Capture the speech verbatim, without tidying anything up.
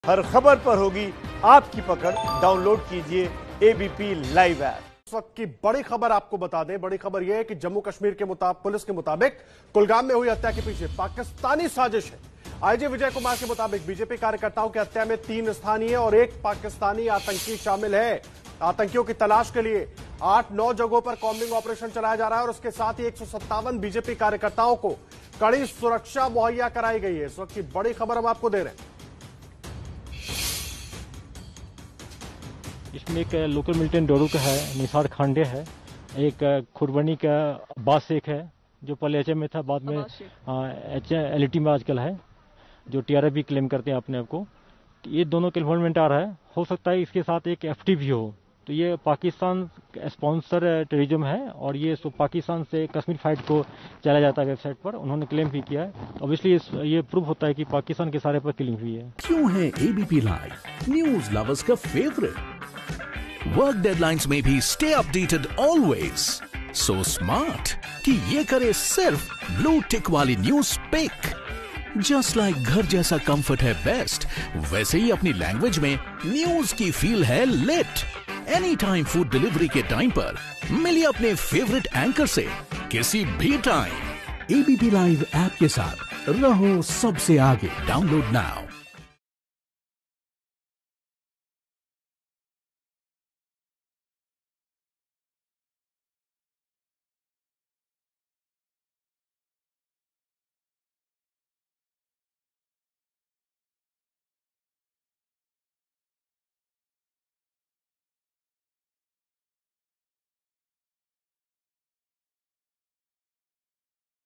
हर खबर पर होगी आपकी पकड़। डाउनलोड कीजिए एबीपी लाइव ऐप। इस वक्त की बड़ी खबर आपको बता दें। बड़ी खबर यह है कि जम्मू कश्मीर के मुताबिक पुलिस के मुताबिक कुलगाम में हुई हत्या के पीछे पाकिस्तानी साजिश है। आईजी विजय कुमार के मुताबिक बीजेपी कार्यकर्ताओं की हत्या में तीन स्थानीय और एक पाकिस्तानी आतंकी शामिल है। आतंकियों की तलाश के लिए आठ नौ जगहों पर कॉम्बिंग ऑपरेशन चलाया जा रहा है और उसके साथ ही एक सौ सत्तावन बीजेपी कार्यकर्ताओं को कड़ी सुरक्षा मुहैया कराई गई है। इस वक्त की बड़ी खबर हम आपको दे रहे हैं। इसमें एक लोकल मिलिटेंट डोरू का है, निसार खांडे है, एक खुरबनी का अब्बास शेख है जो पहले एच एम में था, बाद में एच एल टी में आजकल है, जो टी आर एफ भी क्लेम करते हैं अपने आप को। ये दोनों के इन्वॉल्वमेंट आ रहा है। हो सकता है इसके साथ एक एफ टी भी हो। तो ये पाकिस्तान स्पॉन्सर टेररिज्म है और ये पाकिस्तान से कश्मीर फाइट को चला जाता है वेबसाइट पर, उन्होंने क्लेम भी किया है। ऑब्वियसली ये प्रूव होता है कि पाकिस्तान के सारे पर किलिंग हुई है। क्यों है एबीपी लाइव न्यूज लवर्स का फेवरेट? वर्क डेडलाइंस में भी stay updated always. So smart कि ये करे सिर्फ ब्लू टिक वाली न्यूज पिक। जस्ट लाइक घर जैसा कंफर्ट है बेस्ट, वैसे ही अपनी लैंग्वेज में न्यूज की फील है lit. Any time food delivery के टाइम पर मिलिए अपने फेवरेट एंकर से किसी भी टाइम। एबीपी लाइव ऐप के साथ रहो सबसे आगे। Download now.